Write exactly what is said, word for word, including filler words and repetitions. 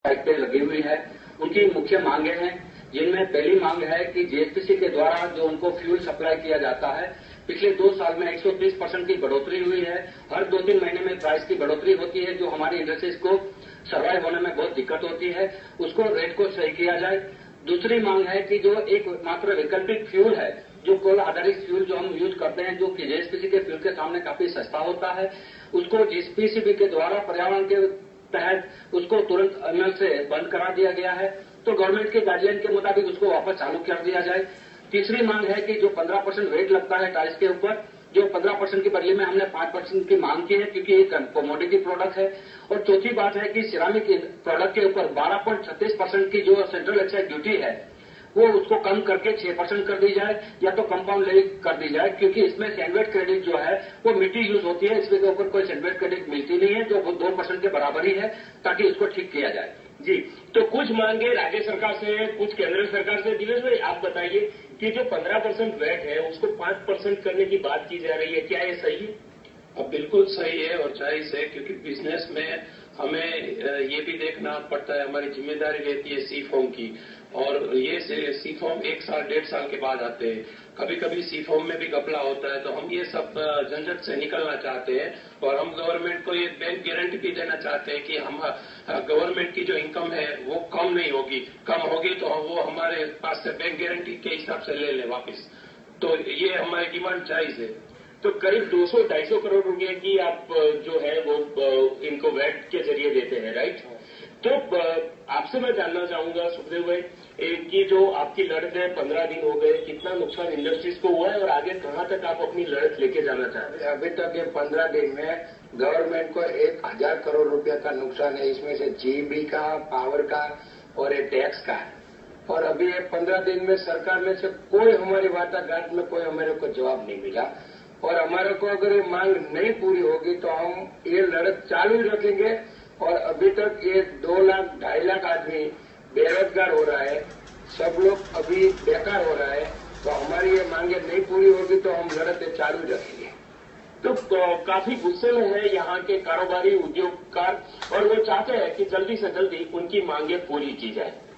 पे लगी हुई है। उनकी मुख्य मांगे हैं, जिनमें पहली मांग है कि जेएसपीसी के द्वारा जो उनको फ्यूल सप्लाई किया जाता है, पिछले दो साल में एक सौ तीस परसेंट की बढ़ोतरी हुई है। हर दो तीन महीने में प्राइस की बढ़ोतरी होती है, जो हमारी इंडस्ट्रीज को सर्वाइव होने में बहुत दिक्कत होती है। उसको रेट को सही किया जाए। दूसरी मांग है कि जो एक मात्र वैकल्पिक फ्यूल है, जो कोल आधारित फ्यूल जो हम यूज करते हैं, जो कि जेएसपीसी के फ्यूल के सामने काफी सस्ता होता है, उसको जेएसपीसी के द्वारा पर्यावरण के तहत उसको तुरंत अमल से बंद करा दिया गया है। तो गवर्नमेंट के गाइडलाइन के मुताबिक उसको वापस चालू कर दिया जाए। तीसरी मांग है कि जो पंद्रह परसेंट वेट लगता है टाइल्स के ऊपर, जो पंद्रह परसेंट की बदले में हमने पांच परसेंट की मांग की है, क्योंकि ये कमोडिटी प्रोडक्ट है। और चौथी बात है कि सिरामिक प्रोडक्ट के ऊपर बारह पॉइंट छत्तीस परसेंट की जो सेंट्रल एक्साइज ड्यूटी है, वो उसको कम करके छह परसेंट कर दी जाए, या तो कंपाउंड लेवी कर दी जाए, क्योंकि इसमें सैंडविच क्रेडिट जो है वो मिट्टी यूज होती है, इसके ऊपर कोई सैंडविच क्रेडिट मिलती नहीं है, जो दो परसेंट के बराबर ही है, ताकि इसको ठीक किया जाए। जी, तो कुछ मांगे राज्य सरकार से, कुछ केंद्र सरकार से। दिनेश भाई, आप बताइए कि जो पंद्रह परसेंट वैट है उसको पांच परसेंट करने की बात की जा रही है, क्या ये सही है? अब बिल्कुल सही है और जायज है, क्योंकि बिजनेस में हमें ये भी देखना पड़ता है, हमारी जिम्मेदारी रहती है सी फॉर्म की, और ये सी फॉर्म एक साल डेढ़ साल के बाद आते हैं। कभी कभी सी फॉर्म में भी घपला होता है, तो हम ये सब झंझट से निकलना चाहते हैं, और हम गवर्नमेंट को ये बैंक गारंटी भी देना चाहते हैं कि हम गवर्नमेंट की जो इनकम है वो कम नहीं होगी, कम होगी तो वो हमारे पास से बैंक गारंटी के हिसाब से ले लें वापिस। तो ये हमारी डिमांड जायज है। तो करीब दो सौ ढाई सौ करोड़ रुपए की आप जो है वो इनको वैट के जरिए देते हैं, राइट? तो आपसे मैं जानना चाहूंगा सुखदेव भाई कि जो आपकी लड़त है पंद्रह दिन हो गए, कितना नुकसान इंडस्ट्रीज को हुआ है और आगे कहां तक आप अपनी लड़त लेके जाना चाहते हैं? अभी तक ये पंद्रह दिन में गवर्नमेंट को एक हजार करोड़ रुपया का नुकसान है। इसमें से जीबी का, पावर का और ये टैक्स का है। और अभी ये पंद्रह दिन में सरकार में से कोई हमारी वार्ताघाट में कोई हमारे को जवाब नहीं मिला, और हमारे को अगर ये मांग नहीं पूरी होगी तो हम ये लड़त चालू ही रखेंगे। और अभी तक ये दो लाख ढाई लाख आदमी बेरोजगार हो रहा है, सब लोग अभी बेकार हो रहा है। तो हमारी ये मांगे नहीं पूरी होगी तो हम लड़त चालू रखेंगे। तो काफी गुस्से में है यहाँ के कारोबारी उद्योगकार, और वो चाहते हैं कि जल्दी से जल्दी उनकी मांगे पूरी की जाए।